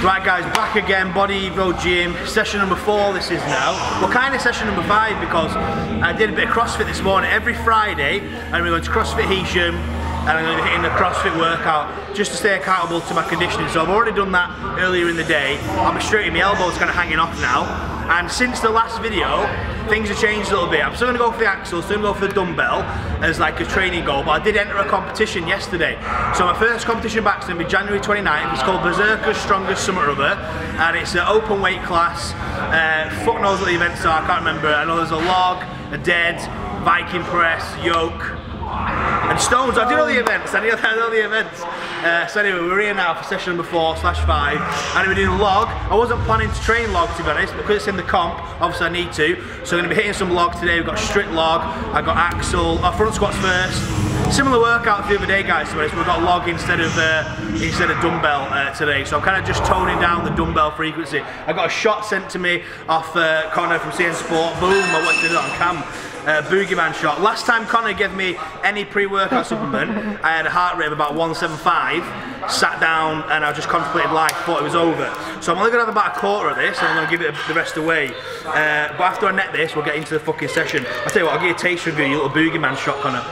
Right guys, back again, Body Evo Gym, session number 4 this is now. Well, kind of session number 5 because I did a bit of CrossFit this morning. Every Friday, I'm going to CrossFit Hesham and I'm going to be hitting the CrossFit workout just to stay accountable to my conditioning. So I've already done that earlier in the day. I'm straightening my elbows, kind of hanging off now. And since the last video, things have changed a little bit. I'm still going to go for the axle, still going to go for the dumbbell as like a training goal, but I did enter a competition yesterday. So my first competition back is going to be January 29th. It's called Berserker's Strongest Something or Other, and it's an open weight class. Fuck knows what the events are, I can't remember. I know there's a log, a dead, Viking press, yoke, and stones. I do know the events, I know the events. So anyway, we're here now for session number 4/5, and we're doing log. I wasn't planning to train log, to be honest, but because it's in the comp, obviously I need to. So I'm going to be hitting some log today. We've got strict log, I've got axle, front squats first. Similar workout to the other day, guys, to be honest. We've got log instead of dumbbell today. So I'm kind of just toning down the dumbbell frequency. I got a shot sent to me off Connor from CN Sport. Boom, I watched it on cam. Boogeyman shot. Last time Connor gave me any pre-workout supplement, I had a heart rate of about 175, sat down and I just contemplated life, thought it was over. So I'm only going to have about a quarter of this and I'm going to give it the rest away. But after I net this, we'll get into the fucking session. I'll tell you what, I'll give you a taste review, you little Boogeyman shot, Connor.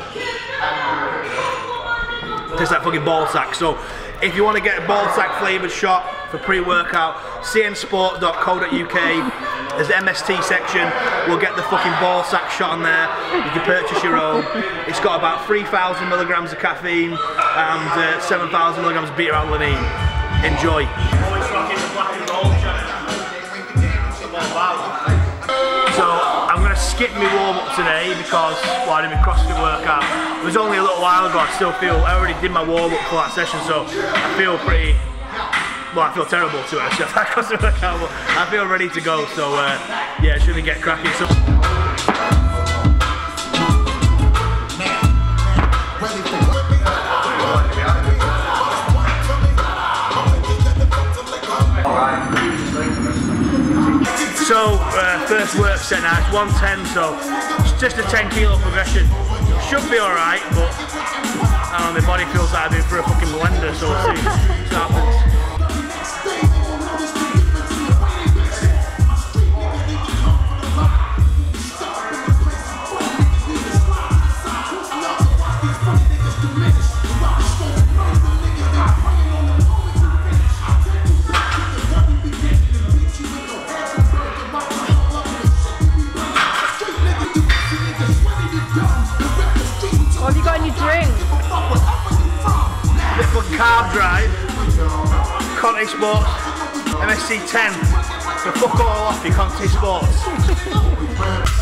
Tastes like fucking ball sack. So if you want to get a ball sack flavoured shot for pre-workout, cnsport.co.uk. There's the MST section. We'll get the fucking ball sack shot on there. You can purchase your own. It's got about 3,000 milligrams of caffeine and 7,000 milligrams of beta-alanine. Enjoy. So I'm going to skip my warm-up today because, well, I did my CrossFit workout. It was only a little while ago. I already did my warm-up for that session, so I feel pretty. Well, I feel terrible to it, I feel ready to go, so yeah, should we get cracking? So, first work set now, it's 110, so it's just a 10 kilo progression. Should be alright, but I don't know, my body feels like I've been through a fucking blender, so we'll see what happens. What have you got in your drink? A bit of fucking carb drive, Conte Sports, MSC 10. So fuck all off your Conte Sports.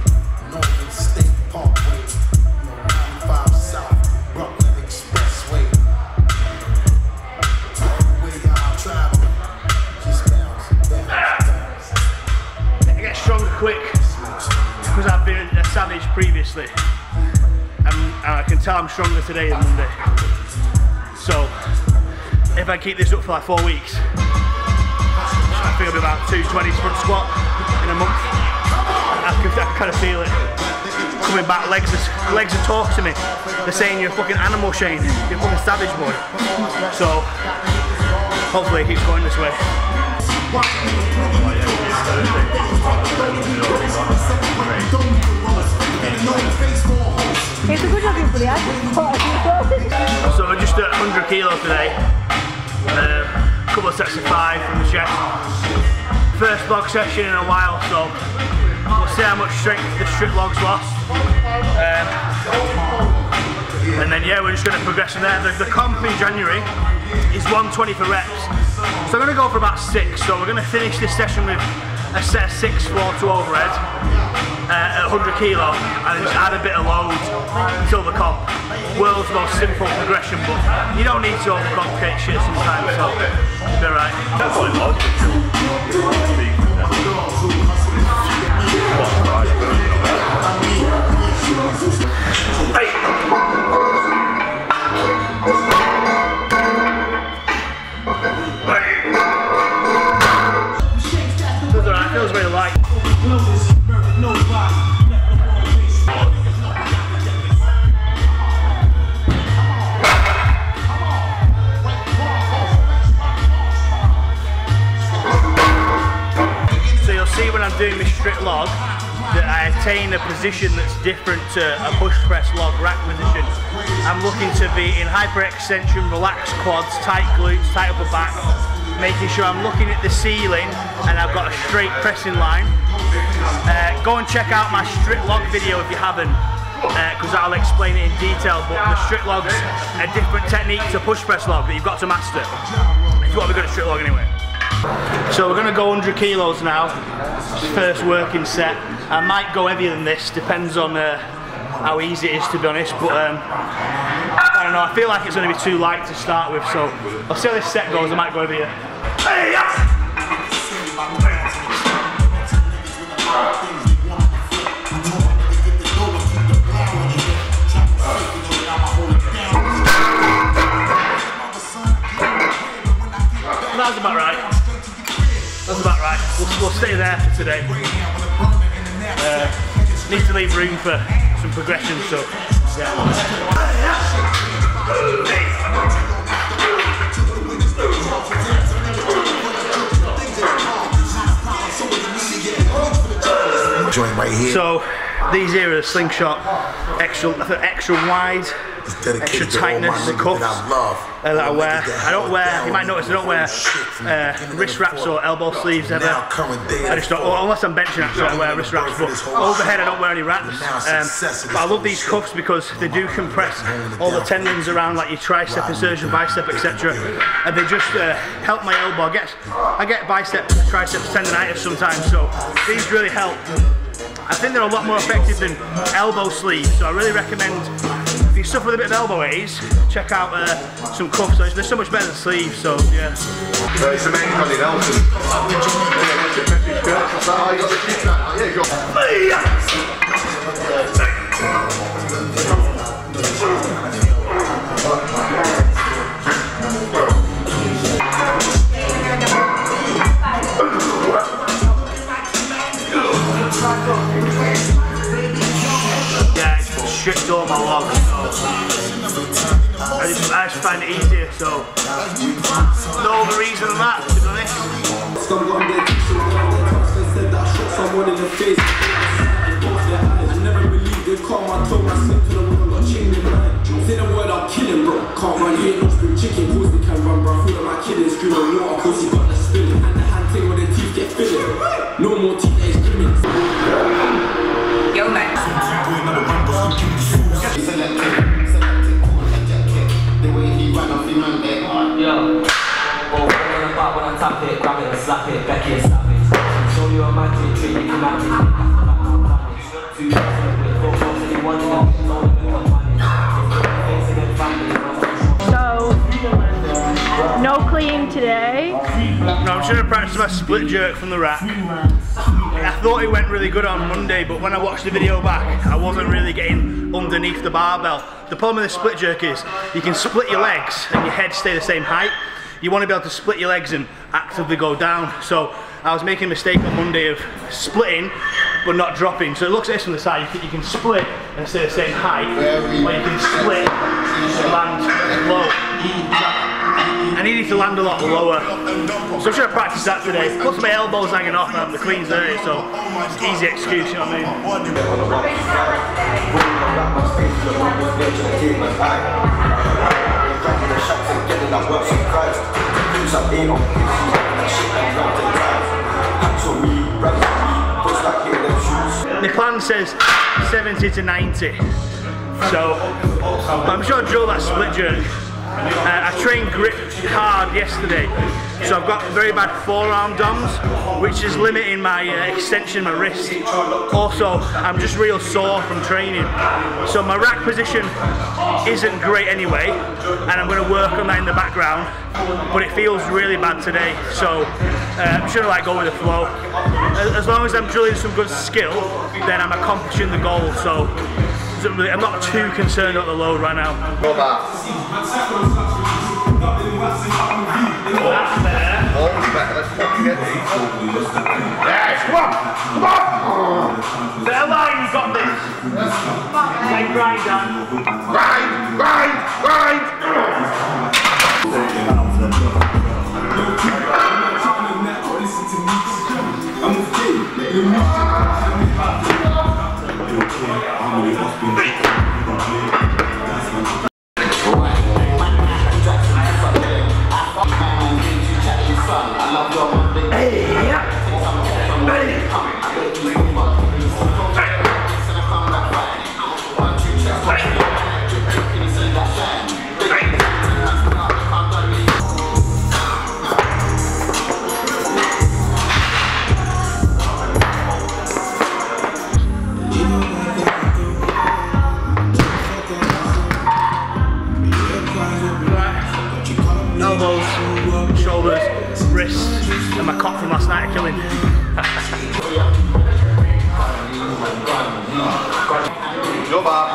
I get stronger quick because I've been a savage previously. And I can tell I'm stronger today than Monday. So, if I keep this up for like 4 weeks, I think I'll be about 220 front squat in a month. I can kind of feel it coming back. Legs are talking to me. They're saying you're a fucking animal, Shane. You're a fucking savage boy. So, hopefully it keeps going this way. It's a good job you put it out. So we're just at 100 kilos today. A couple of sets of 5 from the chest. First log session in a while, so we'll see how much strength the strict log's lost. And then yeah, we're just going to progress from there. The comp in January is 120 for reps. So I'm going to go for about 6. So we're going to finish this session with a set of 6 floor to overhead. At 100 kilo and then just add a bit of load until the comp. World's most simple progression, but you don't need to overcomplicate shit sometimes, so you'll be alright. Feels alright, feels very light. see when I'm doing my strict log that I attain a position that's different to a push press log rack position. I'm looking to be in hyper-extension, relaxed quads, tight glutes, tight upper back, making sure I'm looking at the ceiling and I've got a straight pressing line. Go and check out my strict log video if you haven't, because I'll explain it in detail, but the strict log's a different technique to push press log that you've got to master if you want to be good at strict log anyway. So we're going to go 100 kilos now, first working set. I might go heavier than this, depends on how easy it is to be honest, but I don't know, I feel like it's going to be too light to start with, so I'll see how this set goes, I might go heavier. Hey, yeah. That's about right. That's about right. We'll stay there for today. Need to leave room for some progression, so yeah. Joint right here. So these here are the slingshot extra wide, extra tightness cuffs that I wear. I don't wear, you might notice I don't wear wrist wraps or elbow sleeves ever. I just don't, unless I'm benching actually I wear wrist wraps, but overhead I don't wear any wraps. But I love these cuffs because they do compress all the tendons around like your tricep, insertion, bicep, etc. And they just help my elbow. I get bicep, triceps tendonitis sometimes, so these really help. I think they're a lot more effective than elbow sleeves, so I really recommend if you suffer with a bit of elbow aches, check out some cuffs. They're so much better than sleeves, so yeah. It's amazing how they Nelson. Yeah, it's strict all my logs, so I just find it easier, so no other reason than that, to be honest. Someone in the face, I never believed they caught my toe, I slipped to the room, got chained in line. Say the word, I'll kill him, bro. Can't run here, no spring chicken, cause they can run, bro. Feel like my kid is screaming water, cause he got the spilling. And the hand thing when the teeth get filling. No more teenage gimmicks. Yo, man. Yo, oh, when I tap it, grab it and slap it, Becky and slap it. Show you a magic trick, you can have it. 2 So, no clean today. No, I'm trying to practice my split jerk from the rack. I thought it went really good on Monday, but when I watched the video back, I wasn't really getting underneath the barbell. The problem with the split jerk is you can split your legs and your head stay the same height. You want to be able to split your legs and actively go down. So I was making a mistake on Monday of splitting but not dropping. So it looks at this from the side, you can split and stay the same height, or you can split and land low. I needed to land a lot lower, so I'm trying to practice that today. Plus my elbows hanging off and the clean's dirty, so it's an easy excuse, you know what I mean? The plan says 70 to 90, so I'm sure I'll drill that split jerk. I trained grip hard yesterday, so I've got very bad forearm DOMs, which is limiting my extension of my wrist. Also, I'm just real sore from training, so my rack position isn't great anyway, and I'm going to work on that in the background, but it feels really bad today, so I'm sure I go with the flow. As long as I'm drilling some good skill, then I'm accomplishing the goal, so I'm not too concerned about the load right now. That's better. Always better, let's fucking get these. Yes, come on! Better line, you got this. Like grind, Dan. Grind, grind, grind! I'm with you. and my cock from last night are killing. Go Bob.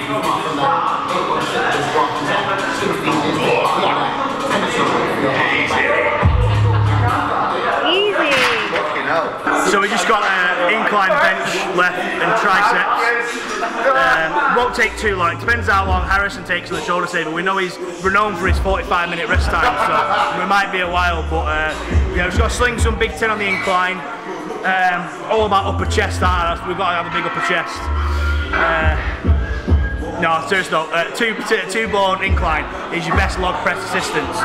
Easy. Fucking hell. So we just got an incline bench left and triceps. Won't take too long. It depends how long Harrison takes on the shoulder saver. We know we're known for his 45-minute rest time, so it might be a while. But yeah, we've just got to sling some big 10 on the incline. All about upper chest. We've got to have a big upper chest. No, seriously though, two bone incline is your best log press assistance.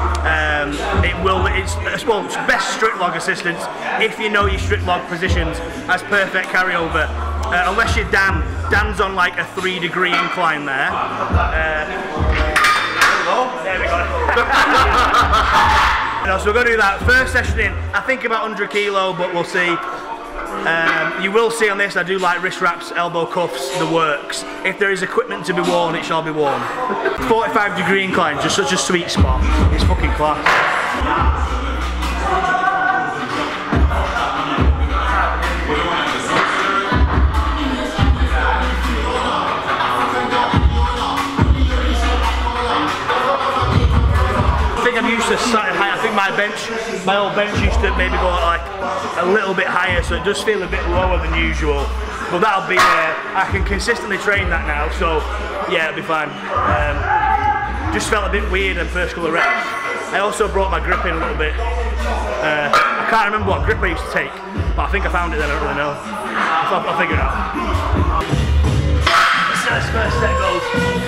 It's best strict log assistance if you know your strict log positions as perfect carryover. Unless you're Dan. Dan's on like a 3-degree incline there. There we go. So we're going to do that first session in. I think about 100 kilo, but we'll see. You will see on this, I do like wrist wraps, elbow cuffs, the works. If there is equipment to be worn, it shall be worn. 45-degree incline, just such a sweet spot. It's fucking class. I'm used to slightly higher. I think my old bench used to maybe go like a little bit higher, so it does feel a bit lower than usual. But that'll be I can consistently train that now, so yeah, it'll be fine. Just felt a bit weird in first couple of reps. I also brought my grip in a little bit. I can't remember what grip I used to take, but I think I found it then. I don't really know. I'll figure it out. This first set goes.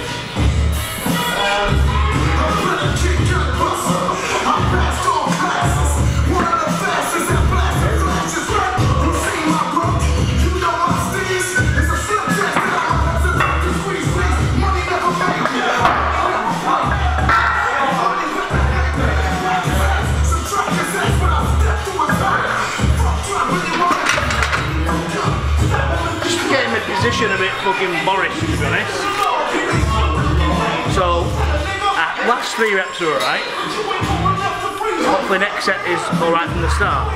Position a bit fucking Boris, to be honest. So, last 3 reps are alright. Hopefully next set is alright from the start.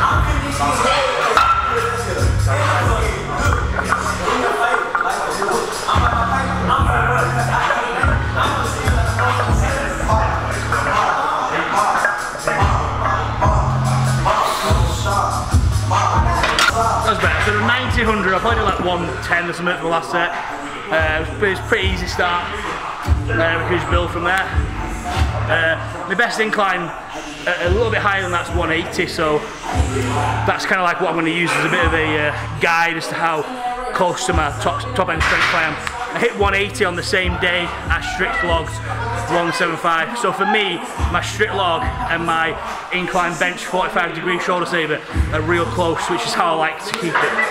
That's better. So 90, 100, I'll probably do like 110 or something for the last set. It's a pretty easy start. We can just build from there. My best incline, a little bit higher than that's 180, so that's kind of like what I'm going to use as a bit of a guide as to how close to my top end strength I am. I hit 180 on the same day as strict logged 175. So for me, my strict log and my incline bench 45-degree shoulder saver are real close, which is how I like to keep it.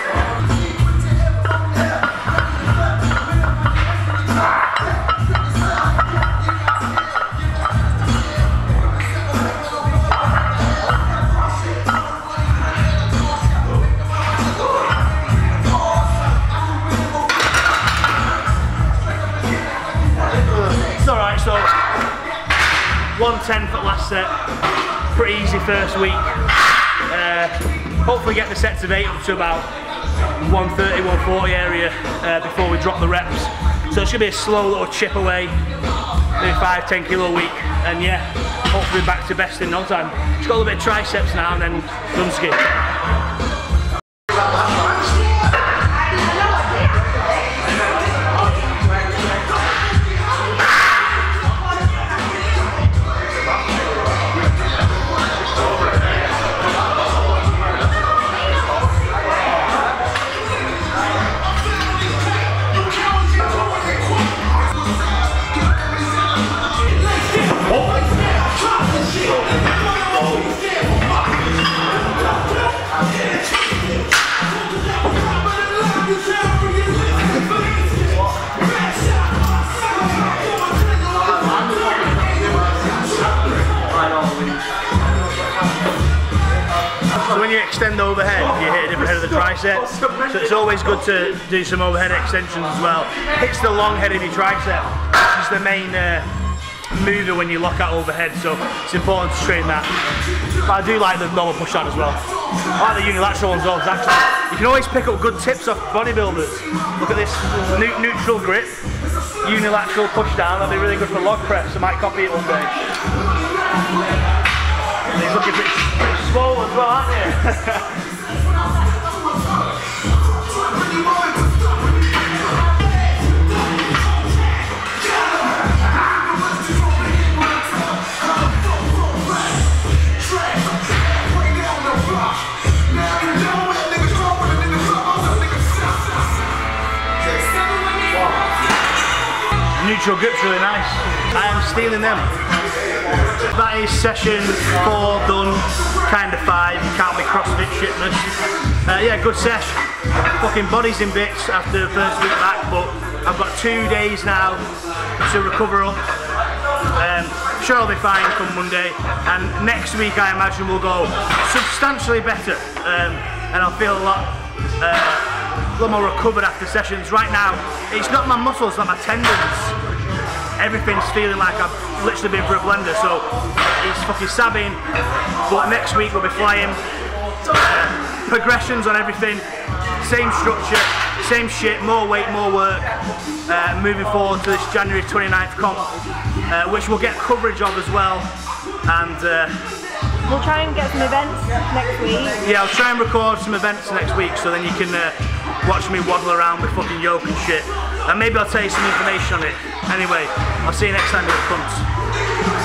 It's alright, so 110 for the last set, pretty easy first week. Hopefully get the sets of 8 up to about 130, 140 area before we drop the reps. So it's going to be a slow little chip away, maybe 5-10 kilo a week, and yeah, hopefully back to best in no time. Just got a little bit of triceps now and then done skip. When you extend the overhead, you hit a different head of the tricep, so it's always good to do some overhead extensions as well. Hits the long head of your tricep, which is the main mover when you lock out overhead, so it's important to train that. But I do like the normal push down as well. I like the unilateral ones also, actually. You can always pick up good tips off bodybuilders. Look at this, neutral grip, unilateral push down. That'll be really good for log press. I might copy it one day. He's looking pretty swole as well, aren't you? Neutral grip's really nice. I am stealing them. That is session 4 done, kind of 5. You can't be CrossFit shitness. Yeah, good session. Fucking body's in bits after the first week back, but I've got 2 days now to recover up. Sure, I'll be fine come Monday, and next week I imagine we'll go substantially better, and I'll feel a lot more recovered after sessions. Right now, it's not my muscles, it's not my tendons. Everything's feeling like I've literally been through a blender, so it's fucking sabbing. But next week we'll be flying. Progressions on everything, same structure, same shit, more weight, more work. Moving forward to this January 29th comp, which we'll get coverage of as well. And we'll try and get some events next week. Yeah, I'll try and record some events next week, so then you can watch me waddle around with fucking yoke and shit. And maybe I'll tell you some information on it. Anyway, I'll see you next time, you cunts.